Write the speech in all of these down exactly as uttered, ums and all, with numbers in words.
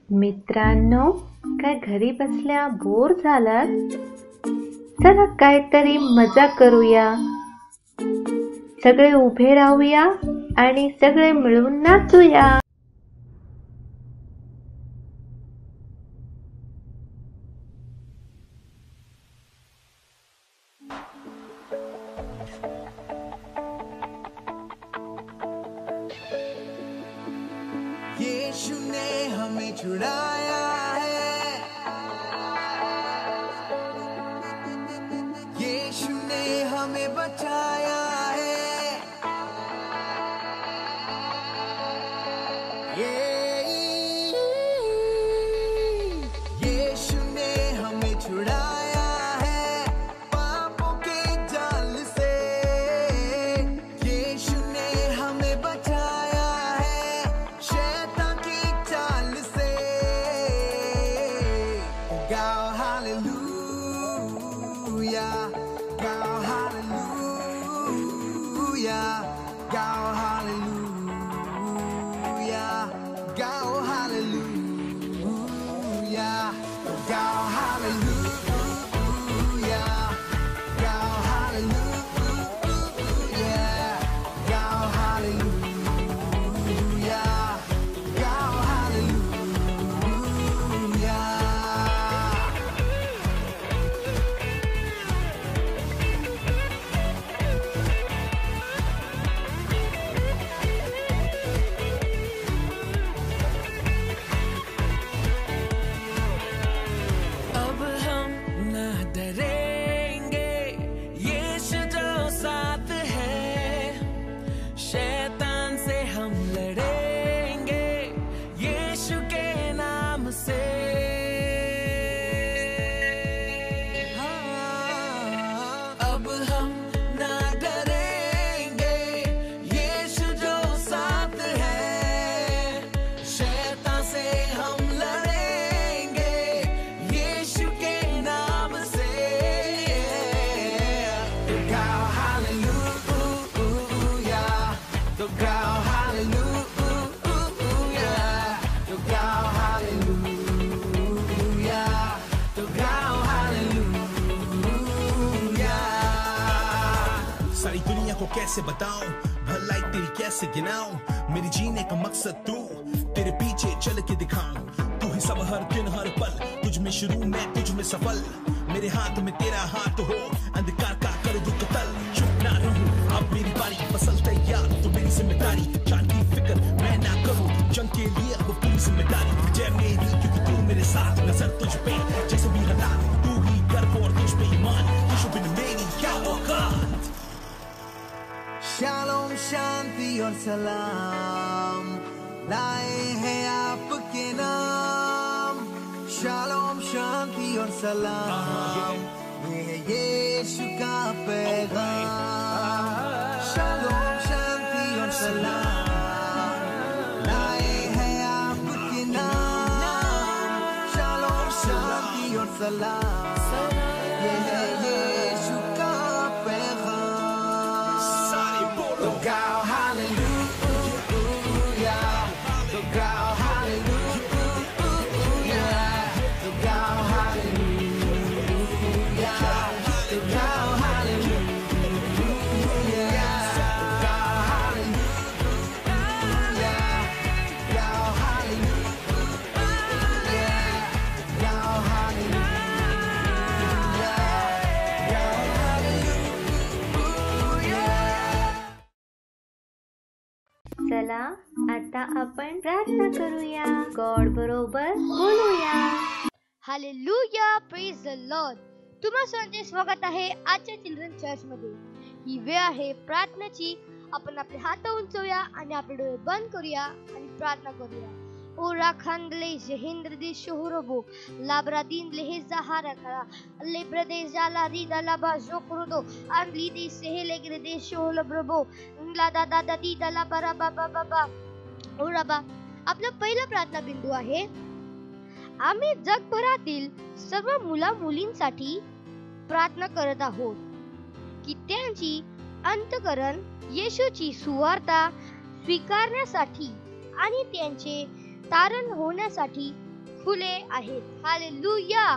मित्रांनो, काय घरी बसल्या बोर झालात? चला काहीतरी मजा करूया. सगळे उभे राहूया आणि सगळे मिळून नाचूया. यीशु ने हमें छुड़ाया है, यीशु ने हमें बचाया है। ये यीशु ने हमें छुड़ाया है पापों के जाल से, यीशु ने हमें बचाया है शैतान की चाल से। गाओ हालेलुया, गाओ हालेलुया, गाओ हालेलुया, गाओ हालेलुया, गाओ हालेलुया, गाओ हालेलुया, गाओ हालेलुया, गाओ हालेलुया। अब हम न डरेंगे, यीशु जो साथ है, शैतान से हम लड़ेंगे यीशु के नाम से। हाँ, अब हम न डरेंगे, यीशु जो साथ है, शैतान से हम लड़ेंगे यीशु के नाम से। तो गाओ हालेलुया, तो गाओ हालेलुया, तो गाओ हालेलुया, तो गाओ हालेलुया। सारी दुनिया को कैसे बताऊं, भलाई तेरी कैसे गिनाऊं, मेरे जीने का मकसद तू, तेरे पीछे चल के दिखाऊं। तू ही सब हर दिन हर पल, तुझ में शुरू मैं तुझ में सफल, मेरे हाथ में तेरा हाथ हो, अंधकार का कर दू कतल। चुप ना रहूं अब मेरी बारी, फसल तैयार तो मेरी जिम्मेदारी, जान की फिक्र मैं ना करूं, जंग के लिए अब पूरी जिम्मेदारी जय मेरी, क्योंकि तू मेरे साथ, नजर तुझ पे जैसे भी हालात, तू ही गर्व और तुझ पे ईमान, यीशु बिन मेरी क्या औकात। शालोम शांति और सलाम लाए हैं आपके नाम, शालोम शांति और सलाम ये है यीशु का पैगाम। शालोम शांति और सलाम लाए हैं आपके नाम, शालोम शांति और सलाम ये है यीशु का पैगाम। सारे बोलो तो गाओ हालेलुया, तो गाओ हालेलुया, तो गाओ हालेलुया, तो गाओ हालेलुया, गाओ हालेलुया, गाओ हालेलुया, गाओ हालेलुया, गाओ हालेलुया। चला आता आपण प्रार्थना करूया, गॉड बरोबर बोलूया. Hallelujah, praise the lord. तुम्हा सर्वांचे स्वागत आहे आजच्या चिल्ड्रन चर्च मध्ये. ही वेळ आहे प्रार्थनेची. आपण आपले हात उंचवूया आणि आपले डोळे बंद करूया आणि प्रार्थना करूया. ओ राखंदले जहिंद्र दे शोहरबो लाब्रादीन लेहे जहारा खरा ले प्रदेश जाला दी दला बाजो करूदो अंगली दे सेहेले गिरे दे शोहल ब्रबो ला दा दा दा दी दला बरा बाबा बाबा. ओ रबा, आपला पहिला प्रार्थना बिंदू आहे. आम्ही जगभरातील सर्व मुला मुलींसाठी प्रार्थना करत आहोत की त्यांची अंतःकरण येशूची सुवार्ता स्वीकारण्यासाठी आणि त्यांचे तारण होण्यासाठी फुले आहेत. हालेलुया.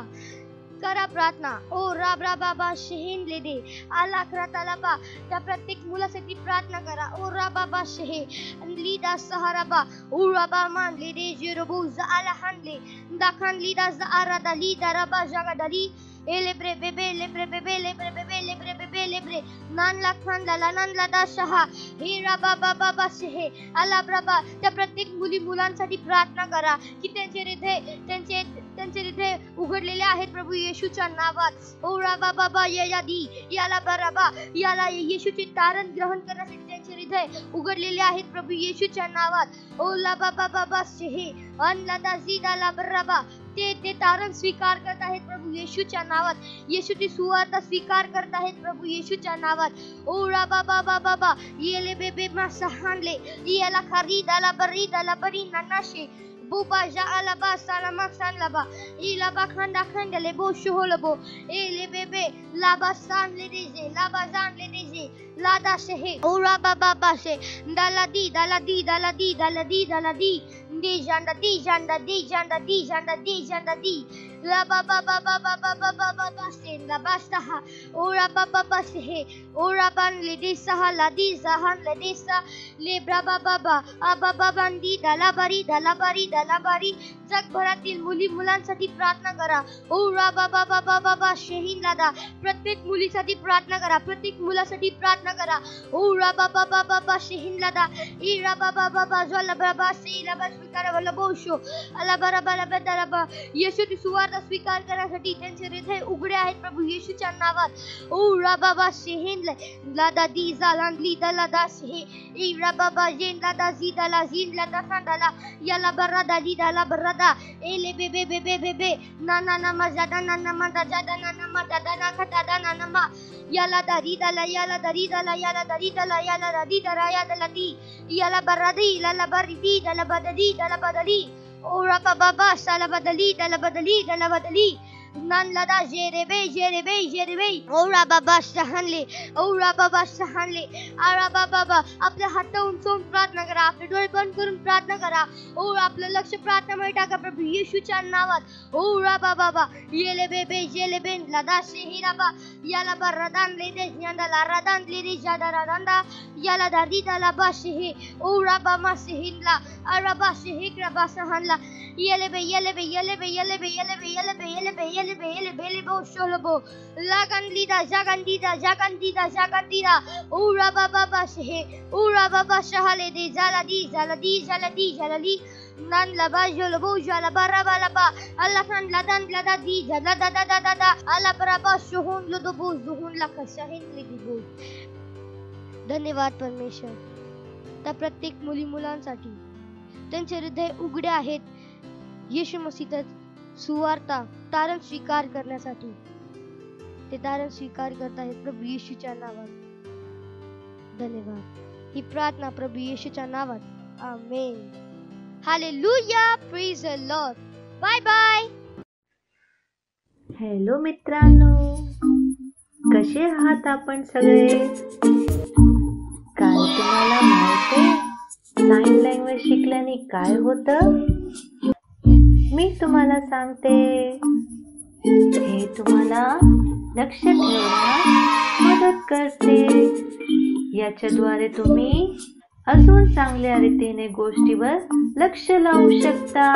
करा प्रार्थना. ओ राबरा बाबा शेहेन ले दे आला क्राताला बा. त्या प्रत्येक मुलासाठी प्रार्थना करा. ओ राबाबा शेहे लीदा सहाराबा ओ राबा मान ले दे जेरोबो आला हानले दाखान लीदा आरादा लीदा रबा जगादाली एलेब्रे बेबे लेब्रे बेबे लेब्रे बेबे लेब्रे बेबे लेब्रे नान लाखान लाला नान लादा शहा हे राबा बाबा बाशे आला ब्राबा. त्या प्रत्येक मुली मुलांसाठी प्रार्थना करा की त्यांचे हृदय त्यांचे त्यांचे हृदय उघडलेले आहेत प्रभू येशूच्या नावात. ओ राबा बाबा यादी याला बराबा याला येशूचे तारण ग्रहण करण्यासाठी त्यांचे हृदय उघडलेले आहेत प्रभू येशूच्या नावात. ओ ला बाबा बाबा शेहे अनलादा जीदाला बराबा. ते ते तारण स्वीकार करत आहेत प्रभू येशूच्या नावात. येशूची सुवार्ता स्वीकार करत आहेत प्रभू येशूच्या नावात. ओ राबा बाबा बाबा येले बेबे मा सहानले याला खरीदाला बरीदाला बरी नानाशे बुबा जा अलबा सालामा सानलाबा इलाबा खंडा खंडले बो शोहलबो एले बेबे लाबा सान ले दीजे लाबा जान ले दीजे लादा शेहे ओरा बाबा बाशे दाला दी दाला दी दाला दी दाला दी दाला दी दी जंदा दी जंदा दी जंदा दी जंदा दी जंदा दी ला बाबा बाबा बाबा बाबा बाबा से ला बास्ता ओरा बाबा बाशे ओरा बन ले दी सहा ला दी जहान ले दी सा ले बाबा बाबा आबा बाबा दी दाला बरी दाला बरी दाला बरी. जगभरातील मुली मुलांसाठी प्रार्थना करा. ओरा बाबा बाबा बाबा शेहीन लादा. प्रत्येक मुलीसाठी प्रार्थना करा. प्रत्येक मुलासाठी प्रार्थना करा. ओरा बाबा बाबा बाबा शेहीन लादा इरा बाबा बाबा जोला बाबा सेला बस स्वीकार वला बोशो अला बराबा ला बदराबा. येशूची सुवार्ता स्वीकार करण्यासाठी त्यांचे हृदय उघडे आहेत प्रभू येशूच्या नावात. ओरा बाबा शेहीन लादा दी जालान लीदा लादा शे इरा बाबा जेन लादा जीदाला जीन लादा खांडाला याला बरादा लीदाला बरादा एले बेबे बेबे बेबे नाना नमा जादा नाना मादा जादा नाना मादा दाना खता दाना नमा याला दारी दाला याला दारी दाला याला दारी दाला याला दारी दाला याला दाली याला बरादी याला बरदी दाला बदली दाला बदली ओरा बाबा साला बदली दाला बदली दाला बदली nan lada jerebe jerebe jerebe ओरा बाबा शहानले ओरा बाबा शहानले आरा बाबा. आपल्या हात उंचावून प्रार्थना करा. आपले डोळे बंद करून प्रार्थना करा. ओ आपलं लक्ष प्रार्थनामध्ये टाका प्रभू येशूच्या नावात. ओरा बाबा येले बेबे जेले बेन लदा शेहिराबा याला बरदान ले दे यांदा रदान ले दे जादा रदांदा याला दादी दाला बाशे ओरा बामा शेहिनला आरा बाशे हेकरा बासहानला येले बे येले बे येले बे येले बे येले बे येले बे येले बे येले बे येले बेले बो शोलबो लागंदीदा जागंदीदा जागंदीदा जागंदीदा ओरा बाबा बाशे ओरा बाबा शहाले दे जाला दी जाला दी जाला दी जाला ली nan laba jolbo jala baraba laba Allah kan ladan lada di jala da da da da da Allah baraba shuhun ludubu zuhun laka shahin lidibu. धन्यवाद परमेश्वर. त्या प्रत्येक मुली मुलांसाठी त्यांचे हृदय उघडे आहेत येशू मसीह सुवार्ता तारण स्वीकार करण्यासाठी. ते तारण स्वीकार करत आहेत प्रभू येशूच्या नावात. धन्यवाद. ही प्रार्थना प्रभू येशूच्या नावात. Amen. Hallelujah. Praise the lord. Bye bye. Hello मित्रांनो, कसे आहात आपण सगळे? काय तुम्हाला माहित आहे साइन लँग्वेज शिकल्याने काय होतं? मी तुम्हाला सांगते. हे तुम्हाला लक्ष ठेवण्यास मदत करते. याच्याद्वारे तुम्ही अजून चांगल्या रीतीने गोष्टीवर लक्ष लावू शकता.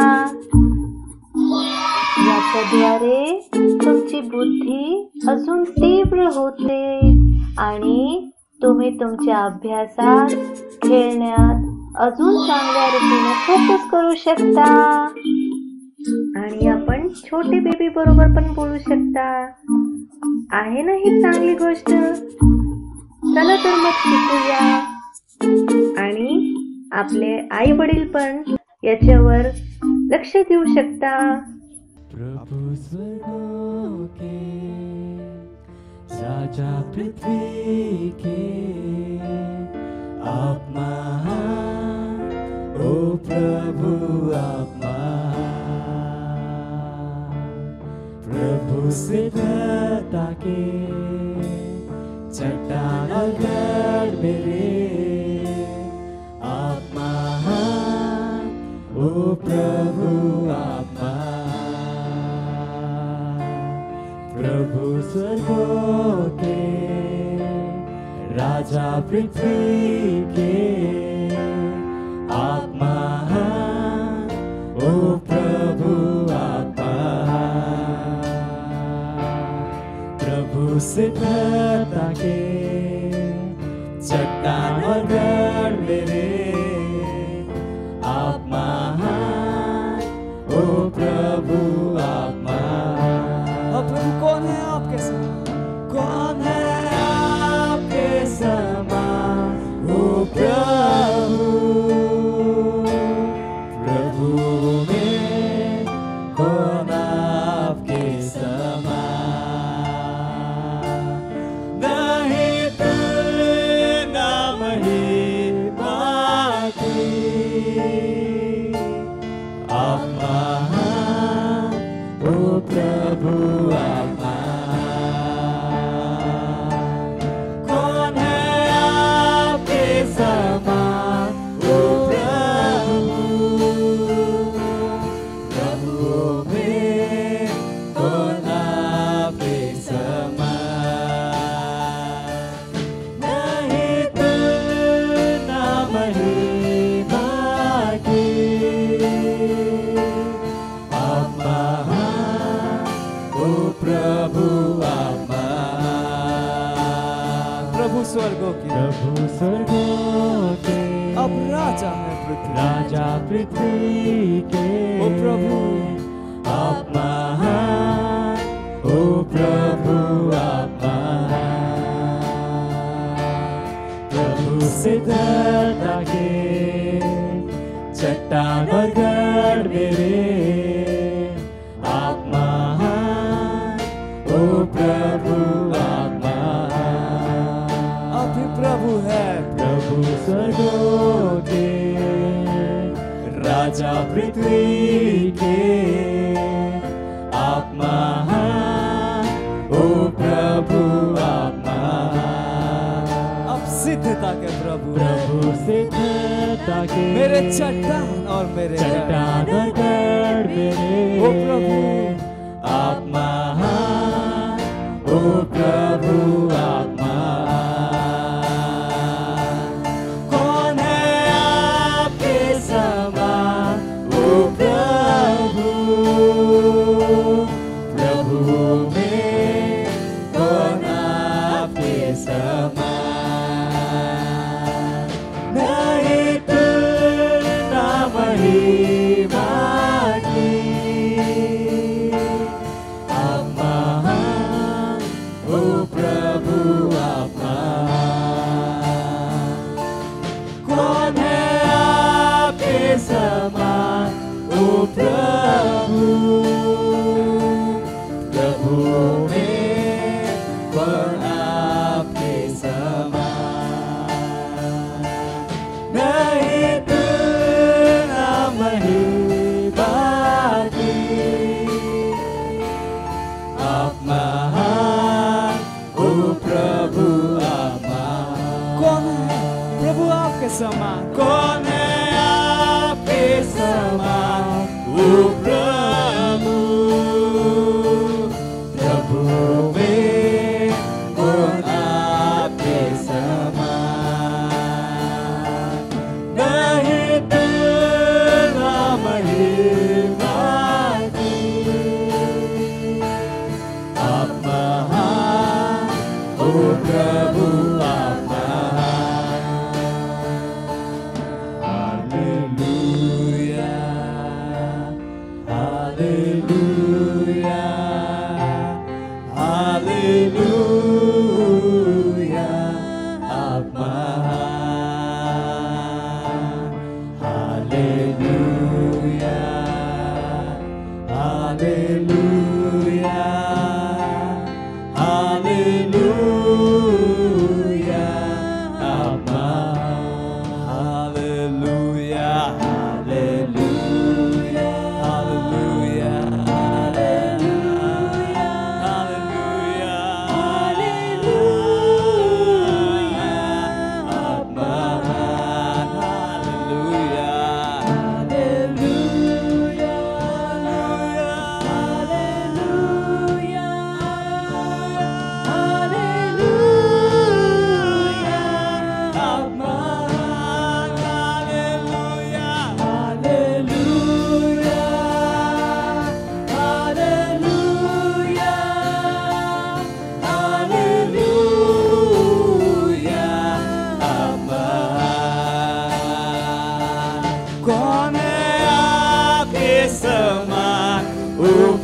याच्याद्वारे तुमची बुद्धी अजून तीव्र होते आणि तुम्ही तुमच्या अभ्यासात, खेळण्यात अजून चांगल्या रीतीने फोकस करू शकता. आणि आपण छोटे बेबी बरोबर पण बोलू शकता. आहे ना ही चांगली गोष्ट? चला तर मग शिकूया. आणि आपले आई वडील पण याच्यावर लक्ष देऊ शकता. प्रभु स्वर्गों के राजा पृथ्वी के आप महान, ओ प्रभु आप महान. प्रभु सिद्धता के चट्टान और गढ़ मेरे आप महान, ओ प्रभु आप महान. पृथ्वी के आप महान, ओ प्रभु आप महान। प्रभु सिद्धता के चट्टान और गढ़ मेरे आप महान, ओ प्रभु आप महान। और प्रभु कौन है आपके साथ? कौन है आपके समान, ओ प्रभु? प्रभु में कौन आपके समान? नहीं तुलना महिमा की, आप महान, ओ प्रभु आप महान। कौन है आपके समान, ओ प्रभु? प्रभु में कौन आपके समान? नहीं तुलना महिमा की, आप महान, ओ प्रभु आप महान। प्रभु स्वर्गों की प्रभु स्वर्गों के अब राजा है पृथ्वी। राजा पृथ्वी के, ओ प्रभु आप महान, ओ प्रभु आप महान। प्रभु सिद्धता के चट्टान और गढ़ मेरे आप महान, ओ प्रभु आप महान। आप ही प्रभु है। प्रभु स्वर्गों के राजा पृथ्वी के आप महान, ओ प्रभु आप महान। अब सिद्धता के प्रभु प्रभु सिद्धता के मेरे चट्टान और मेरे गढ़। चट्टान और गढ़ मेरे ओ प्रभु आप महान, ओ प्रभु आप महान। कौन है आपके समान, ओ प्रभु? प्रभु में कौन आपके समान? नहीं तुलना महिमा की, आप महान, ओ प्रभु आप महान। कौन है आपके समान, ओ प्रभु? प्रभु में कौन आपके समान? नहीं तुलना महिमा की, आप महान, ओ प्रभु आप महान। कौन है प्रभु आपके समान? कौन है आपके समान, ओ प्रभु? प्रभु में कौन आपके समान? नहीं तुलना महिमा की, आप महान, ओ प्रभु आप महान। हालेलुया,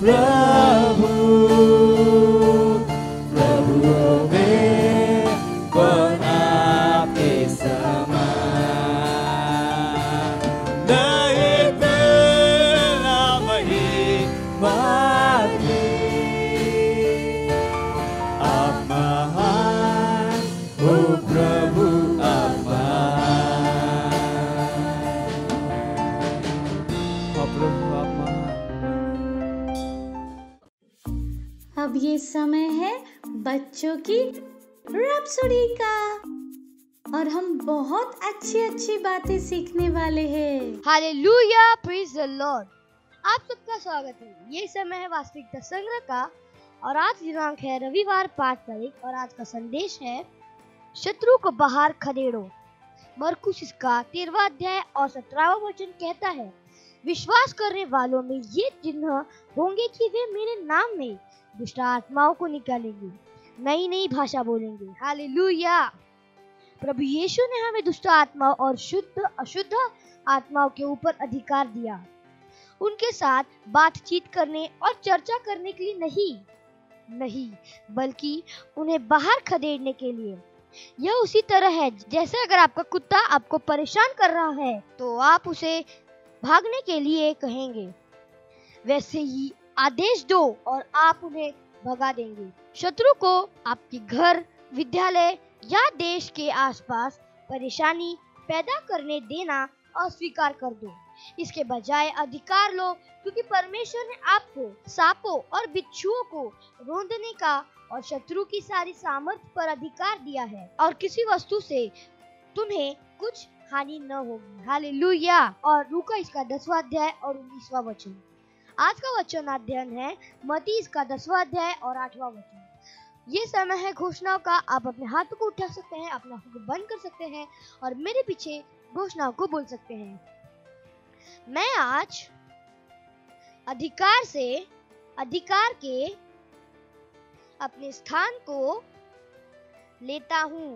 प्रभु प्रभुओं में कौन आपके समान, नहीं तेरा महिमा की। आप महान हो प्रभु, आप महान। हाँ प्रभु आप महान। अब ये समय है बच्चों की रैप्सोडी का, और हम बहुत अच्छी अच्छी बातें सीखने वाले हैं। Hallelujah, praise the lord. आप सबका स्वागत है। ये समय है वास्तविकता संग्रह का, और आज दिनांक है रविवार पाँच तारीख, और आज का संदेश है शत्रु को बाहर खदेड़ो। मरकुस इसका तेरहवां अध्याय और सत्रहवां वचन कहता है, विश्वास करने वालों में ये चिन्ह होंगे कि वे मेरे नाम में दुष्ट आत्माओं को निकालेंगे, नई नई भाषा बोलेंगे। हालेलुया। प्रभु यीशु ने हमें दुष्ट आत्माओं और शुद्ध अशुद्ध आत्माओं के ऊपर अधिकार दिया, उनके साथ बातचीत करने और चर्चा करने के लिए नहीं नहीं बल्कि उन्हें बाहर खदेड़ने के लिए। यह उसी तरह है जैसे अगर आपका कुत्ता आपको परेशान कर रहा है तो आप उसे भागने के लिए कहेंगे, वैसे ही आदेश दो और आप उन्हें भगा देंगे। शत्रु को आपके घर, विद्यालय या देश के आसपास परेशानी पैदा करने देना अस्वीकार कर दो। इसके बजाय अधिकार लो, क्योंकि परमेश्वर ने आपको सांपों और बिच्छुओं को रोंदने का और शत्रु की सारी सामर्थ्य पर अधिकार दिया है, और किसी वस्तु से तुम्हें कुछ हानि न होगी। हालेलुया। और लूका इसका दसवां अध्याय और उन्नीसवां वचन। आज का वचन अध्ययन है मत्ती इसका दसवां अध्याय और आठवां वचन। ये समय है घोषणाओं का। आप अपने हाथों को उठा सकते हैं, अपने आंखों को बंद कर सकते हैं और मेरे पीछे घोषणाओं को बोल सकते हैं। मैं आज अधिकार से अधिकार के अपने स्थान को लेता हूं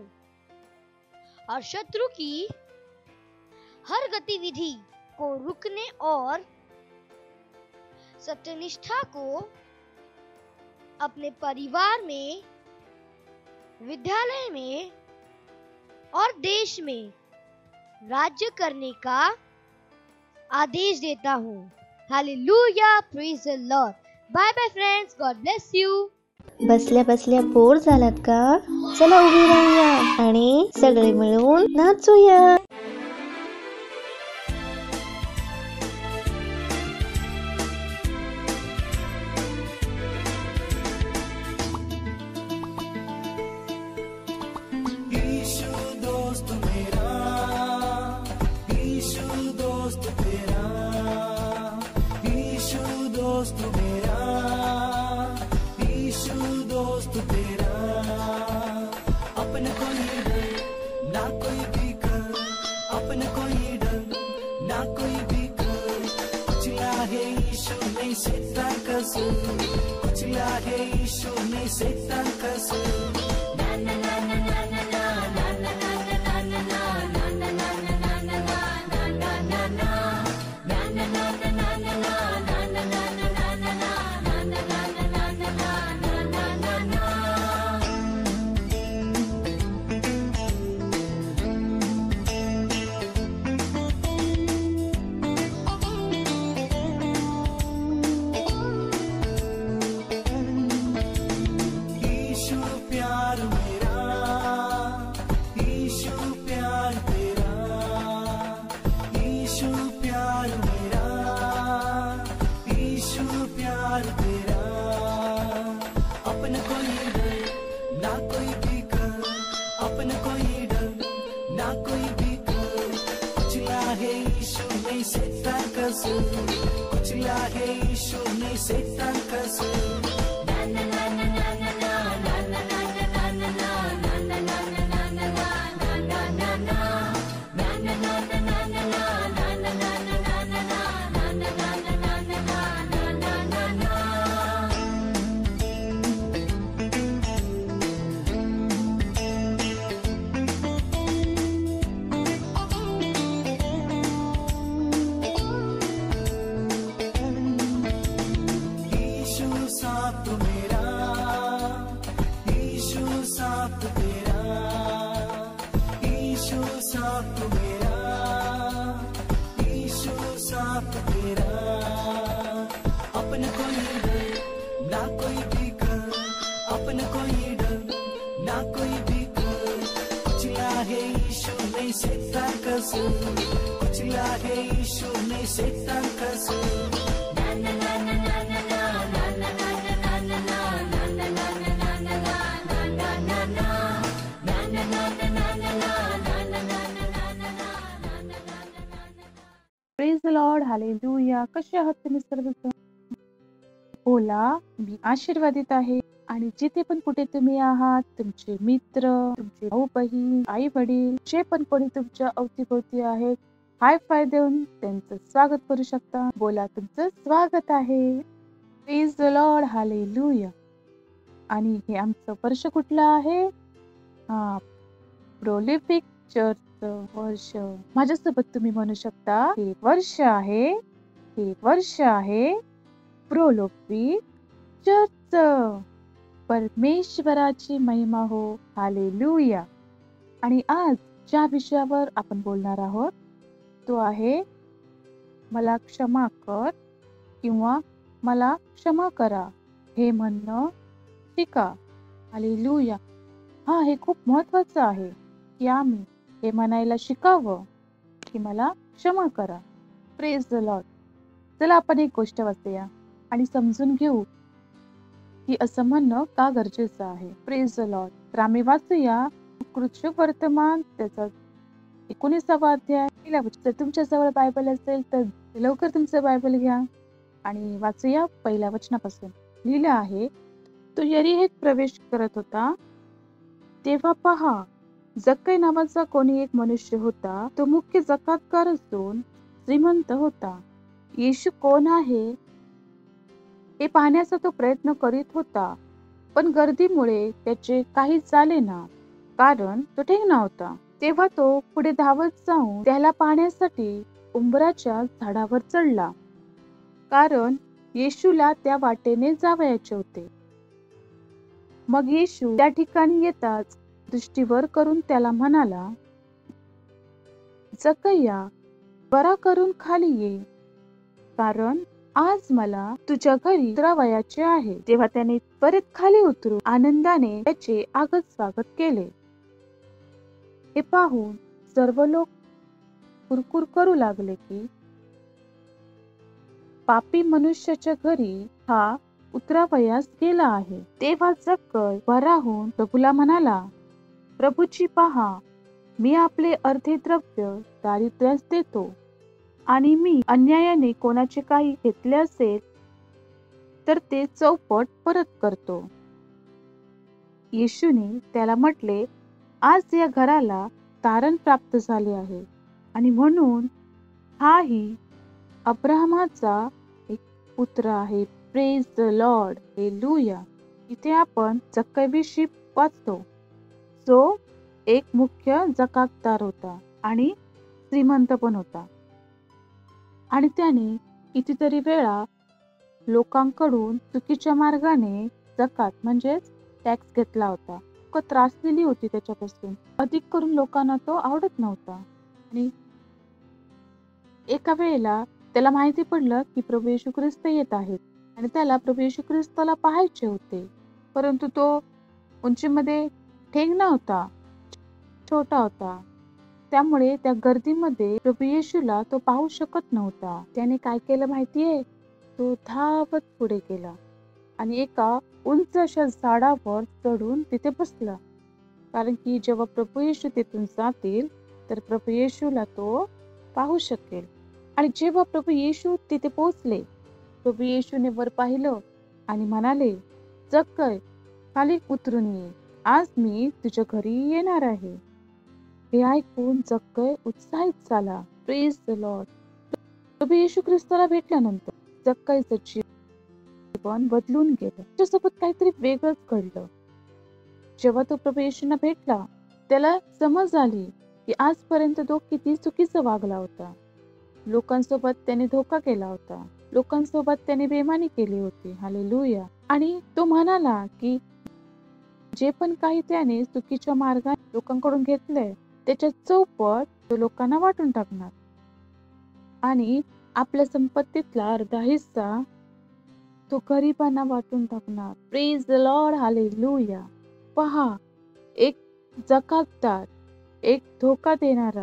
और शत्रु की हर गतिविधि को रुकने और सत्यनिष्ठा को अपने परिवार में, विद्यालय में और देश में राज्य करने का आदेश देता हूँ। Hallelujah, praise the lord. Bye bye friends, God bless you. बसल्या बसल्या बोर झालात का? चला उभी राहूया आणि सगळे मिळून नाचूया. ईशु दोस्त मेरा, ईशु दोस्त तेरा, ईशु दोस्त मेरा, ईशु दोस्त तेरा। अपने कोई डर ना कोई फिकर, अपने कोई डर ना कोई फिकर। कुचला है ईशु नहीं शैतान का सुर, कुचला है ईशु नहीं शैतान का सुर। ना ना ना ना ना ना कुचला है ईशु ने शैतान का सुर। ना ना ना ना ना ना ना ना ना ना ना ना ना ना पासून उचला हे यीशूने शैतांपासून. Praise the lord, hallelujah. कसे आहात तुम्ही सर्वजण? बोला, मी आशीर्वादित आहे. आणि जिथे पण कुठे तुम्ही आहात, तुमचे मित्र, तुमचे भाऊ बहीण, आई वडील, जे पण कोणी तुमच्या अवतीभोवती आहेत, हाय फाय देऊन त्यांचं स्वागत करू शकता. बोला, तुमचं स्वागत आहे. Praise the lord, hallelujah. आणि हे आमचं वर्ष कुठलं आहे? हा, प्रोलिफिक चर्चचं वर्ष. माझ्यासोबत तुम्ही म्हणू शकता, हे वर्ष आहे, हे वर्ष आहे प्रोलिफिक चर्चचं. परमेश्वराची महिमा हो, हालेलुया. आणि आज ज्या विषयावर आपण बोलणार आहोत तो आहे मला क्षमा कर किंवा मला क्षमा करा हे म्हणणं शिका. हालेलुया. हा, हे खूप महत्वाचं आहे की आम्ही हे म्हणायला शिकावं की मला क्षमा करा. Praise the lord. चला आपण एक गोष्ट वाचूया आणि समजून घेऊ की असं म्हणणं का गरजेचं आहे. Praise the lord. तर आम्ही वाचूया कृष्ण वर्तमान त्याचा एकोणीसावा अध्याय. जर तुमच्या जवळ बायबल असेल तर लवकर तुमचं बायबल घ्या आणि वाचूया पहिल्या वचनापासून. लिहिलं आहे, तो यरीहेत प्रवेश करत होता तेव्हा पहा, जक्कई नावाचा कोणी एक मनुष्य होता. तो मुख्य जकातकार असून श्रीमंत होता. येशू कोण आहे हे पाहण्याचा तो प्रयत्न करीत होता, पण गर्दीमुळे त्याचे काही झाले ना, कारण तो ठेंगणा होता. तेव्हा तो पुढे धावत जाऊन त्याला पाहण्यासाठी उंबराच्या झाडावर चढला, कारण येशूला त्या वाटेने जावयाचे होते. मग येशू त्या ठिकाणी येताच दृष्टी वर करून त्याला म्हणाला, जक्कय्या, बरा करून खाली ये, कारण आज मला तुझ्या घरी उतरावयाचे आहे. तेव्हा त्याने परत खाली उतरून आनंदाने त्याचे आगत स्वागत केले. हे पाहून सर्व लोक कुरकुर करू लागले की पापी मनुष्याच्या घरी हा उतरावयास गेला आहे. तेव्हा जक्कई बरा होऊन प्रभूला म्हणाला, प्रभूची पहा, मी आपले अर्धे द्रव्य दारिद्र्यास देतो, आणि मी अन्यायाने कोणाचे काही घेतले असेल तर ते चौपट परत करतो. येशूने त्याला म्हटले, आज या घराला तारण प्राप्त झाले आहे, आणि म्हणून हाही अब्राहमाचा एक पुत्र आहे. Praise the lord, hallelujah. इथे आपण जक्कईविषयी वाचतो, जो एक मुख्य जकातदार होता आणि श्रीमंत पण होता. आणि त्याने कितीतरी वेळा लोकांकडून चुकीच्या मार्गाने जकात म्हणजेच टॅक्स घेतला होता. लोक त्रासलेली होती त्याच्यापासून. अधिक करून लोकांना तो आवडत नव्हता. आणि एका वेळेला त्याला माहिती पडलं की प्रभू येशू ख्रिस्त येत आहेत आणि त्याला प्रभू येशू ख्रिस्ताला पाहायचे होते, परंतु तो उंचीमध्ये ठेंगणा होता, छोटा होता. त्यामुळे त्या गर्दीमध्ये प्रभू येशूला तो पाहू शकत नव्हता. त्याने काय केलं माहितीये? तो धावत पुढे गेला आणि एका उंच अशा झाडावर चढून तिथे बसला, कारण की जेव्हा प्रभू येशू तिथून जातील तर प्रभू येशूला तो पाहू शकेल. आणि जेव्हा प्रभू येशू तिथे पोहोचले, प्रभू येशूने वर पाहिलं आणि म्हणाले, जक्कई, खाली उतरून ये, आज मी तुझ्या घरी येणार आहे. हे ऐकून जक्कई उत्साहित झाला. Praise the lord. प्रभू येशू ख्रिस्ताला भेटल्यानंतर जक्कईचं जीवन बदलून गेलं. त्याच्यासोबत काहीतरी वेगळंच घडलं. जेव्हा तो प्रभू येशूंना भेटला, त्याला समज आली की आजपर्यंत तो किती चुकीचं वागला होता. लोकांसोबत त्याने धोका केला होता, लोकांसोबत त्याने बेईमानी केली होती. हालेलुया. आणि तो म्हणाला की जे पण काही त्याने चुकीच्या मार्गाने लोकांकडून घेतलंय त्याच्या चौपट तो लोकांना वाटून टाकणार आणि आपल्या संपत्तीतला अर्धा हिस्सा तो गरिबांना वाटून टाकणार. Praise the lord, hallelujah. पहा, एक जकातदार, एक धोका देणारा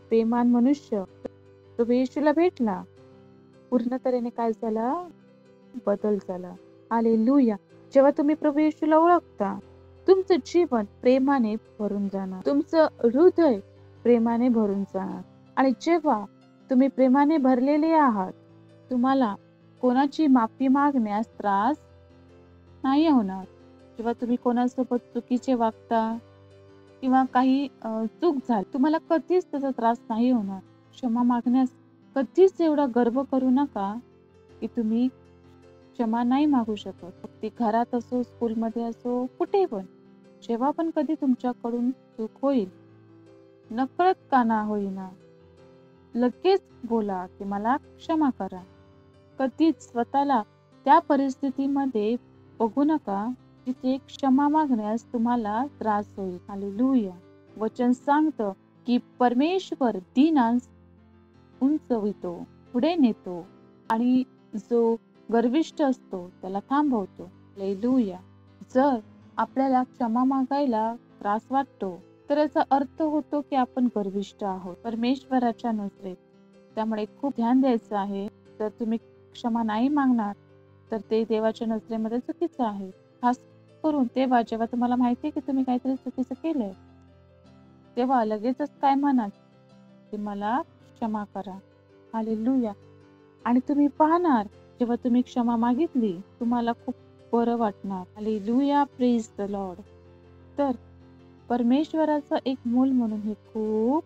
प्रेमान मनुष्य प्रभू येशूला भेटला, पूर्ण तऱ्हेने काय झाला? बदल झाला. हालेलुया. जेव्हा तुम्ही प्रभू येशूला ओळखता, तुमचं जीवन प्रेमाने भरून जाणार, तुमचं हृदय प्रेमाने भरून जाणार. आणि जेव्हा तुम्ही प्रेमाने भरलेले आहात, तुम्हाला कोणाची माफी मागण्यास त्रास नाही होणार. जेव्हा तुम्ही कोणासोबत चुकीचे वागता किंवा काही अ, चूक झाली, तुम्हाला कधीच त्याचा त्रास नाही होणार. क्षमा मागण्यास कधीच एवढा गर्व करू नका की तुम्ही क्षमा नाही मागू शकत. मग ती घरात असो, स्कूलमध्ये असो, कुठे पण. जेव्हा पण कधी तुमच्याकडून चूक होईल, नकळत का ना होईना, लगेच बोला की मला क्षमा करा. कधीच स्वतःला त्या परिस्थितीमध्ये बघू नका जिथे क्षमा मागण्यास तुम्हाला त्रास होईल. हालेलुया. वचन सांगतं की परमेश्वर दीनांस उंचवितो, पुढे नेतो आणि जो गर्विष्ठ असतो त्याला थांबवतो. हालेलुया. जर आपल्याला क्षमा मागायला त्रास वाटतो तर याचा अर्थ होतो की आपण गर्विष्ठ आहोत परमेश्वराच्या नजरेत. त्यामुळे खूप ध्यान द्यायचं आहे. जर तुम्ही क्षमा नाही मागणार तर ते देवाच्या नजरेमध्ये चुकीचं आहे. खास करून तेव्हा जेव्हा तुम्हाला माहिती आहे की तुम्ही काहीतरी चुकीचं केलंय, तेव्हा लगेचच काय म्हणाल की मला क्षमा करा. हालेलुया. आणि तुम्ही पाहणार जेव्हा तुम्ही क्षमा मागितली, तुम्हाला खूप बरं वाटणार. हालेलुया. Praise the lord. तर परमेश्वराचं एक मूल म्हणून हे खूप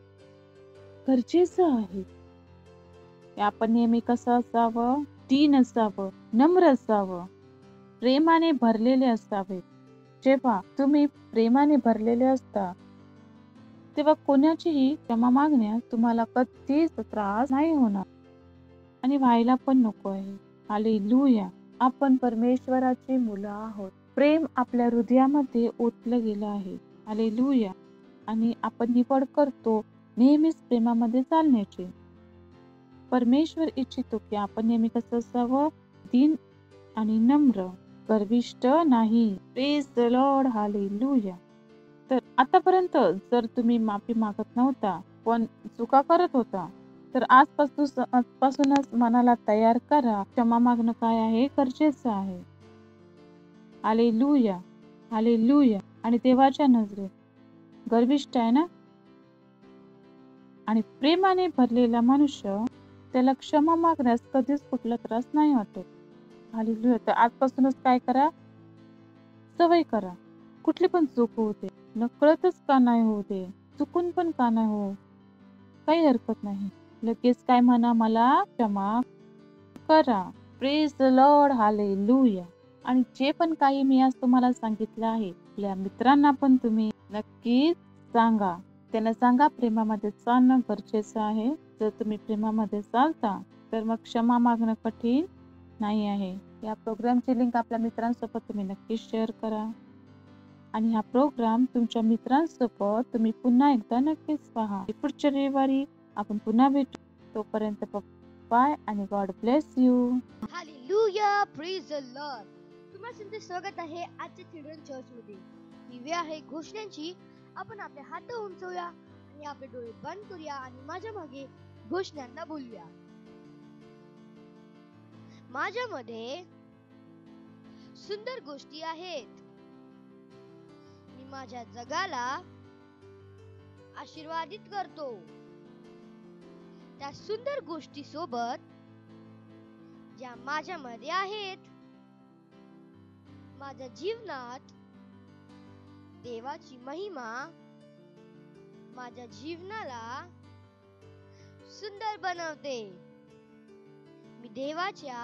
गरजेचं आहे. आपण नेहमी कसं असावं? दीन असावं, नम्र असावं, प्रेमाने भरलेले असावे. जेव्हा तुम्ही प्रेमाने भरलेले असता, तेव्हा कोणाचीही क्षमा मागण्यास तुम्हाला कधीच त्रास नाही होणार आणि व्हायला पण नको आहे. हालेलुया. आपण परमेश्वराची मुलं आहोत. प्रेम आपल्या हृदयामध्ये ओतलं गेलं आहे. हालेलुया. आणि आपण निवड करतो नेहमीच प्रेमामध्ये चालण्याची. परमेश्वर इच्छितो की आपण नेहमी कसं असावं? दीन आणि नम्र, गर्विष्ठ नाही. Praise the lord. हालेलुया. तर आतापर्यंत जर तुम्ही माफी मागत नव्हता पण चुका करत होता, तर आजपासून आजपासूनच मनाला तयार करा. क्षमा मागणं काय आहे? गरजेचं आहे. हालेलुया. हालेलुया. आणि देवाच्या नजरेत गर्विष्ठ आहे ना? आणि प्रेमाने भरलेला मनुष्य, त्याला क्षमा मागण्यास कधीच कुठला त्रास नाही वाटत. हालेलुया. तर आजपासूनच काय करा? सवय करा. कुठली पण चूक होऊ दे, नकळतच का नाही होऊ दे, चुकून पण का नाही हो, काही हरकत नाही. लगेच काय म्हणा? मला क्षमा करा. Praise the lord. हालेलुया. आणि जे पण काही मी आज तुम्हाला सांगितलं आहे, आपल्या मित्रांना पण तुम्ही नक्कीच सांगा. त्यांना सांगा प्रेमामध्ये चालणं गरजेचं आहे. जर तुम्ही प्रेमामध्ये चालता तर मग क्षमा मागणं कठीण नाही आहे. या प्रोग्रामची लिंक आपल्या मित्रांसोबत तुम्ही नक्की शेअर करा आणि हा प्रोग्राम तुमच्या मित्रांसोबत तुम्ही पुन्हा एकदा नक्कीच पहा. पुढच्या रविवारी आपण पुन्हा भेटू. तोपर्यंत बाय आणि God bless you. Hallelujah. Praise the lord. तुम्हा तुमचे स्वागत आहे आजच्या चिल्ड्रन चर्च मध्ये. ही वेळ आहे घोषणांची. आपण आपले हात उंचवूया आणि आपले डोळे बंद करूया आणि माझ्या मागे घोषणांना बोलूया. माझ्यामध्ये सुंदर गोष्टी आहेत. मी माझ्या जगाला आशीर्वादित करतो. त्या सुंदर गोष्टी सोबत ज्या माझ्यामध्ये आहेत, माझ्या जीवनात देवाची महिमा माझ्या जीवनाला सुंदर बनवते. मी देवाच्या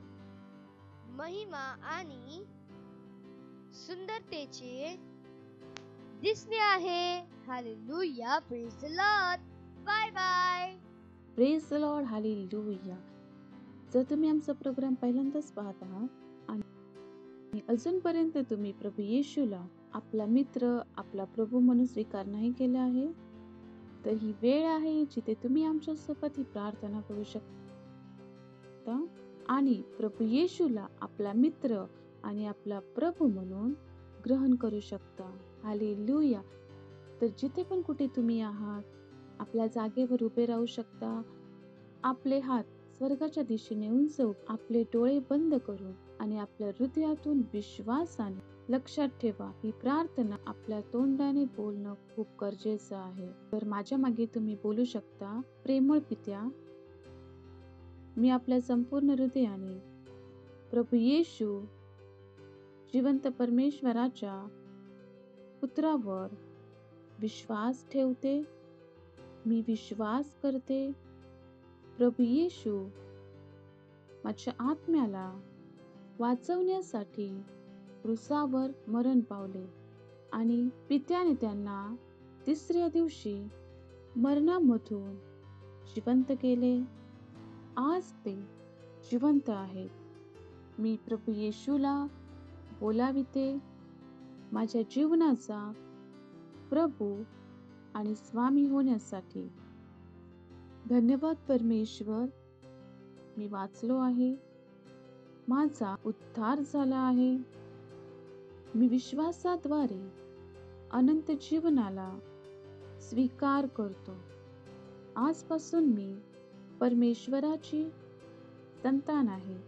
महिमा आणि सुंदरतेचे दिसणे आहे. Hallelujah. Praise the lord. Bye bye. Praise the lord. Hallelujah. जर तुम्ही आमचा प्रोग्राम पहिल्यांदाच पाहत आहात आणि अजूनपर्यंत तुम्ही प्रभू येशूला आपला मित्र, आपला प्रभू म्हणून स्वीकार नाही केला आहे, तर ही वेळ आहे जिथे तुम्ही आमच्यासोबत ही प्रार्थना करू शकता आणि प्रभू येशूला आपला मित्र आणि आपला प्रभू म्हणून ग्रहण करू शकता. हालेलुया. तर जिथे पण कुठे तुम्ही आहात, आपल्या जागेवर उभे राहू शकता. आपले हात स्वर्गाच्या दिशेने उंचवून आपले डोळे बंद करून आणि आपल्या हृदयातून विश्वासाने लक्षात ठेवा, ही प्रार्थना आपल्या तोंडाने बोलणं खूप गरजेचं आहे. तर माझ्या मागे तुम्ही बोलू शकता, प्रेमळ पित्या, मी आपल्या संपूर्ण हृदयाने प्रभू येशू जिवंत परमेश्वराच्या पुत्रावर विश्वास ठेवते. मी विश्वास करते प्रभू येशू माझ्या आत्म्याला वाचवण्यासाठी क्रूसावर मरण पावले आणि पित्याने त्यांना तिसऱ्या दिवशी मरणामधून जिवंत केले. आज ते जिवंत आहेत. मी प्रभू येशूला बोलाविते माझ्या जीवनाचा प्रभू आणि स्वामी होण्यासाठी. धन्यवाद परमेश्वर, मी वाचलो आहे, माझा उद्धार झाला आहे. मी विश्वासाद्वारे अनंत जीवनाला स्वीकार करतो. आजपासून मी परमेश्वराची संतान आहे.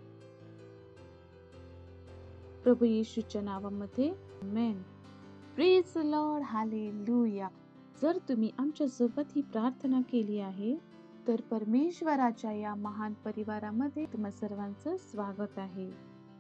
प्रभू येशूच्या नावामध्ये amen. Praise the lord, hallelujah. जर तुम्ही आमच्या सोबत ही प्रार्थना केली आहे तर परमेश्वराच्या या महान परिवारामध्ये तुम्हा सर्वांचं स्वागत आहे.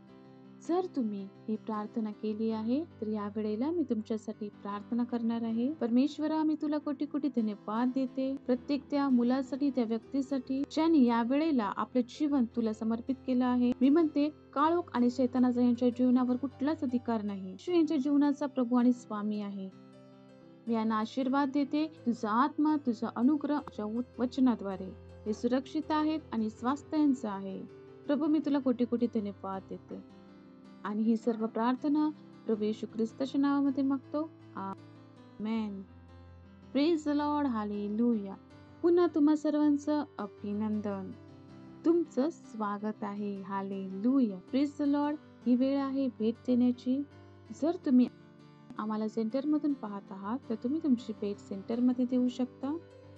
जर तुम्ही ही प्रार्थना केली आहे तर या वेळेला मी तुमच्यासाठी प्रार्थना करणार आहे. परमेश्वरा, मी तुला कोटी कोटी धन्यवाद देते प्रत्येक त्या मुलासाठी, त्या व्यक्तीसाठी ज्यांनी या वेळेला आपले जीवन तुला समर्पित केलं आहे. मी म्हणते, काळोख आणि शैतानाचा यांच्या जीवनावर कुठलाच अधिकार नाही. येशू यांच्या जीवनाचा प्रभू आणि स्वामी आहे. मी यांना आशीर्वाद देते. तुझा आत्मा, तुझा अनुग्रह तुझ्या वचनाद्वारे हे सुरक्षित आहेत आणि स्वास्थ्य यांचं आहे. प्रभू, मी तुला कोटी कोटी धन्यवाद देते आणि ही सर्व प्रार्थना प्रभू येशू ख्रिस्ताच्या नावामध्ये मागतो. Amen. Praise the lord, hallelujah. पुन्हा तुम्हा सर्वांचं अभिनंदन, तुमचं स्वागत आहे. हालेलुया. Praise the lord. ही वेळ आहे भेट देण्याची. जर तुम्ही आम्हाला सेंटरमधून पाहत आहात तर तुम्ही तुमची भेट सेंटरमध्ये देऊ शकता.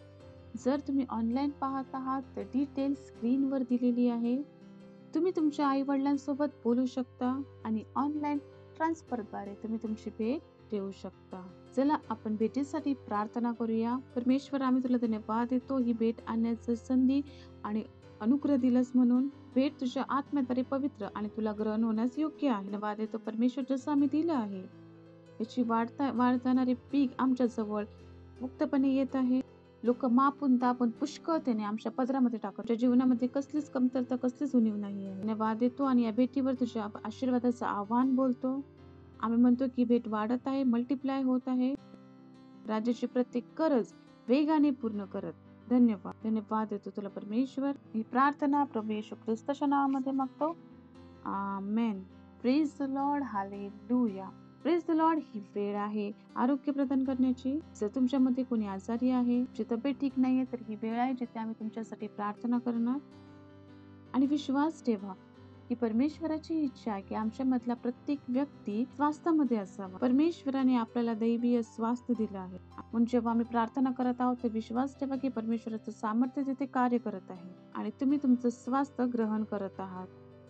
जर तुम्ही ऑनलाईन पाहत आहात तर डिटेल स्क्रीनवर दिलेली आहे. तुम्ही तुमच्या आई वडिलांसोबत बोलू शकता आणि ऑनलाईन ट्रान्सफरद्वारे तुम्ही तुमची भेट देऊ शकता. चला आपण भेटीसाठी प्रार्थना करूया. परमेश्वर, आम्ही तुला धन्यवाद देतो ही भेट आणण्याची संधी आणि अनुग्रह दिलास म्हणून. भेट तुझ्या आत्म्याद्वारे पवित्र आणि तुला ग्रहण होण्यास योग्य आहे. धन्यवाद देतो परमेश्वर, जसं आम्ही दिलं आहे याची वाढता वाढ जाणारे पीक आमच्या जवळ मुक्तपणे येत आहे. लोक मापून तापून पुष्कळतेने आमच्या पदरामध्ये टाकत जीवनामध्ये कसलीच कमतरता, कसलीच उणीव नाही आहे. धन्यवाद देतो आणि या भेटीवर तुझ्या आशीर्वादाचं आव्हान बोलतो. आम्ही म्हणतो की भेट वाढत आहे, मल्टिप्लाय होत आहे. राज्याची प्रत्येक गरज वेगाने पूर्ण करत. धन्यवाद धन्यवाद देतो तुला परमेश्वर. ही प्रार्थना प्रभू येशू ख्रिस्ताच्या नावामध्ये मागतो. Amen. Praise the lord, hallelujah. Praise the lord. ही वेळ आहे आरोग्य प्रदान करण्याची. जर तुमच्यामध्ये कोणी आजारी आहे, जी तब्येत ठीक नाहीये, तर ही वेळ आहे जिथे आम्ही तुमच्यासाठी प्रार्थना करणार. आणि विश्वास ठेवा की परमेश्वराची इच्छा आहे की आमच्या मधला प्रत्येक व्यक्ती स्वास्थ्यामध्ये असावा. परमेश्वराने आपल्याला दैवीय स्वास्थ्य दिलं आहे. म्हणून जेव्हा आम्ही प्रार्थना करत आहोत तर विश्वास ठेवा की परमेश्वराचं सामर्थ्य तिथे कार्य करत आहे आणि तुम्ही तुमचं स्वास्थ्य ग्रहण करत आहात.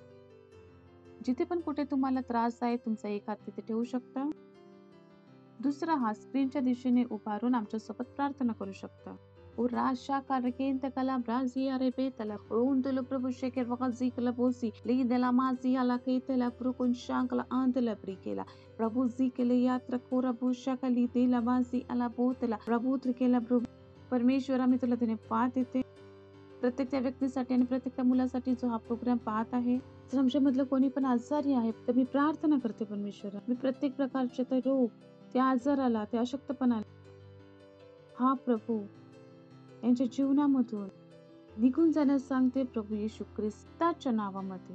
जिथे पण कुठे तुम्हाला त्रास आहे, तुमचा एक हात तिथे ठेवू शकता, दुसरा हात स्क्रीनच्या दिशेने उभारून आमच्या सोबत प्रार्थना करू शकता. O rasha karakente kala brazi arebete la pronto lo provo sheker vakazi kala bosi li de la mazi ala kete la prokon shankala antela brikela प्रभु जी के लिए यात्रा कोरा भूषा कली दे la bazi ala botela प्रभु त्रिकेला प्रभु. परमेश्वर, आम्ही तुला धन्यवाद देते प्रत्येक त्या व्यक्तीसाठी आणि प्रत्येक त्या मुलासाठी जो हा प्रोग्राम पाहत आहे. जर आमच्या मधलं कोणी पण आजारी आहे तर मी प्रार्थना करते परमेश्वर, मी प्रत्येक प्रकारचे ते रोग, त्या आजाराला, त्या अशक्तपणाला हा प्रभू यांच्या जीवनामधून निघून जाण्यास सांगते प्रभू येशू ख्रिस्ताच्या नावामध्ये.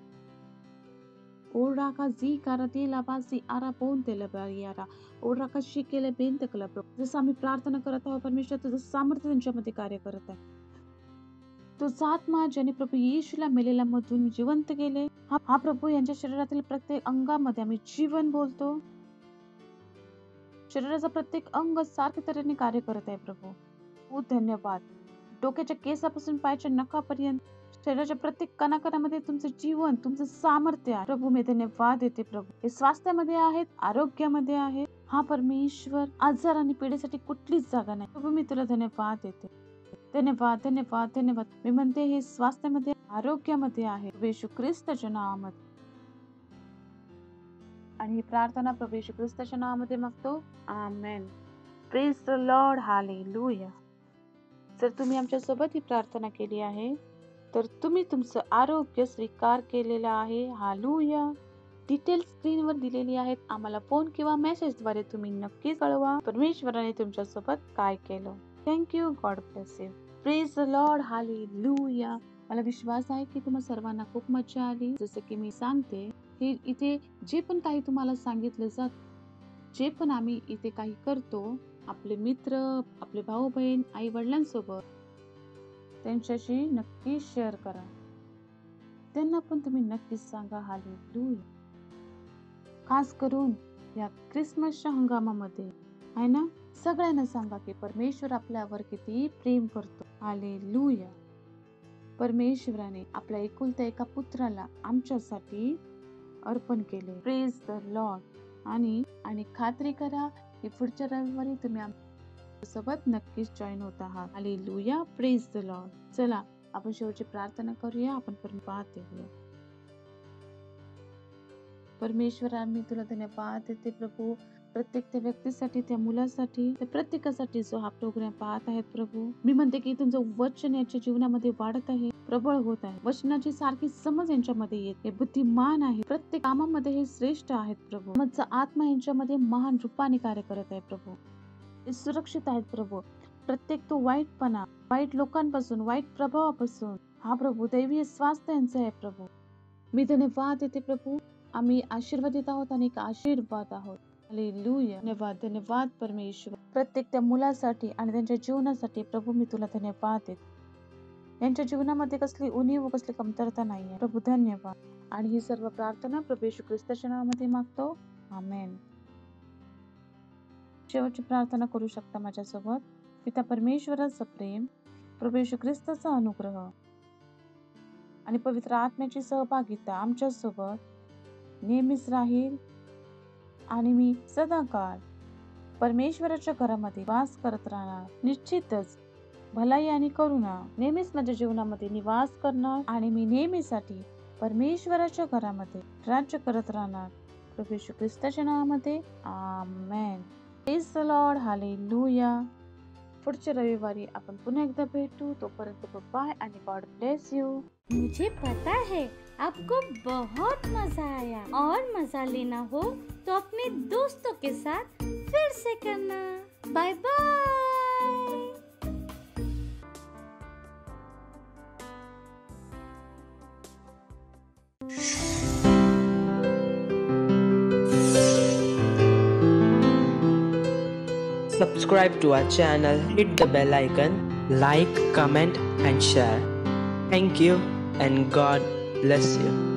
ओरा का जी करते लाबासी आरा पोनते लबारियारा ओरा का शिकेले बेंत कला प्रभू. जसं आम्ही प्रार्थना करत आहोत परमेश्वर, तुझं सामर्थ्य त्यांच्यामध्ये कार्य करत आहे. तो आत्मा ज्याने प्रभू येशूला मेलेल्या मधून जिवंत केले, हा हा प्रभू यांच्या शरीरातील प्रत्येक अंगामध्ये आम्ही जीवन बोलतो. शरीराचा प्रत्येक अंग सारख्या तऱ्हेने कार्य करत आहे प्रभू. बहुत धन्यवाद. डोक्याच्या केसापासून पायाच्या नखापर्यंत शरीराच्या प्रत्येक कणाकणामध्ये तुमचं जीवन, तुमचं सामर्थ्य आहे. प्रभू मी धन्यवाद देते प्रभू. हे स्वास्थ्यामध्ये आहेत, आरोग्यामध्ये आहेत. हा परमेश्वर, आजार आणि पिढीसाठी कुठलीच जागा नाही. प्रभू मी तुला धन्यवाद देते. धन्यवाद धन्यवाद धन्यवाद. मी म्हणते हे स्वास्थ्यामध्ये, आरोग्यामध्ये आहे प्रभू येशू ख्रिस्ताच्या नावामध्ये. आणि ही प्रार्थना प्रभू येशू ख्रिस्ताच्या नावामध्ये मागतो. Amen. Praise the lord. Hallelujah. जर तुम्ही आमच्या सोबत ही प्रार्थना केली आहे तर तुम्ही तुमचं आरोग्य स्वीकार केलेलं आहे. हालेलुया. डिटेल्स स्क्रीनवर दिलेली आहेत. आम्हाला फोन किंवा मेसेजद्वारे तुम्ही नक्कीच कळवा परमेश्वराने तुमच्या सोबत काय केलं. Thank you. God bless you. Praise the lord. Hallelujah. मला विश्वास आहे की तुम्हा सर्वांना खूप मजा आली. जसं की मी सांगते, हे इथे जे पण काही तुम्हाला सांगितलं जात, जे पण आम्ही इथे काही करतो, आपले मित्र, आपले भाऊ बहीण, आई वडिलांसोबत त्यांच्याशी नक्की शेअर करा. त्यांना पण तुम्ही नक्कीच सांगा. हालेलुया. खास करून या ख्रिसमसच्या हंगामामध्ये आहे ना, सगळ्यांना सांगा की परमेश्वर आपल्यावर किती प्रेम करतो. हालेलुया. परमेश्वराने आपल्या एकुलत्या एका पुत्राला आमच्यासाठी अर्पण केले. Praise the lord. आणि आणि खात्री करा की पुढच्या रविवारी तुम्ही आमच्या सोबत नक्कीच जॉईन होत आहात. हालेलुया. Praise the lord. चला आपण शेवटची प्रार्थना करूया. आपण परमेश्वर देऊया. परमेश्वर, आम्ही तुला धन्यवाद देते प्रभू, प्रत्येक त्या व्यक्तीसाठी, त्या मुलासाठी, त्या प्रत्येकासाठी जो हा प्रोग्राम पाहत आहेत प्रभू. मी म्हणते की तुमचं वचन याच्या जीवनामध्ये वाढत आहे, प्रबळ होत आहे. वचनाची सारखी समज यांच्यामध्ये येते. बुद्धिमान आहे, प्रत्येक कामामध्ये हे श्रेष्ठ आहेत प्रभू. माझा आत्मा यांच्यामध्ये महान रूपाने कार्य करत आहे प्रभू. हे सुरक्षित आहेत प्रभू. प्रत्येक तो वाईटपणा, वाईट लोकांपासून, वाईट प्रभावापासून हा प्रभू दैवीय स्वास्थ्य यांचं आहे प्रभू. मी धन्यवाद देते प्रभू. आम्ही आशीर्वादित आहोत आणि एक आशीर्वाद आहोत. हालेलुया. धन्यवाद धन्यवाद परमेश्वर. प्रत्येक त्या मुलासाठी आणि त्यांच्या जीवनासाठी प्रभू मी तुला धन्यवाद देते. यांच्या जीवनामध्ये कसली उणीव व कसली कमतरता नाही आहे प्रभू. धन्यवाद. आणि ही सर्व प्रार्थना प्रभू येशू ख्रिस्ताच्या नावामध्ये मागतो. आमेन. शेवटची प्रार्थना करू शकता माझ्यासोबत. पिता परमेश्वराचं प्रेम, प्रभू येशू ख्रिस्ताचा अनुग्रह आणि पवित्र आत्म्याची सहभागिता आमच्या सोबत नेहमीच राहील. आणि मी सदाकाळ परमेश्वराच्या घरामध्ये वास करत राहणार. निश्चितच भलाई आणि करुणा नेहमीच माझ्या जीवनामध्ये निवास करणार. आणि मी नेहमीसाठी परमेश्वराच्या घरामध्ये राज्य करत राहणार. प्रभू येशू ख्रिस्ताच्या नावामध्ये. Amen. Praise the lord. Hallelujah. पुढच्या रविवारी आपण पुन्हा एकदा भेटू. तोपर्यंत बाय आणि गॉड ब्लेस यू. मुझे पता है आपको बहुत मजा आया और मजा लेना हो तो अपने दोस्तों के साथ फिर से करना. Bye bye. Subscribe to our channel, hit the bell icon, like, comment and share. Thank you and God bless you.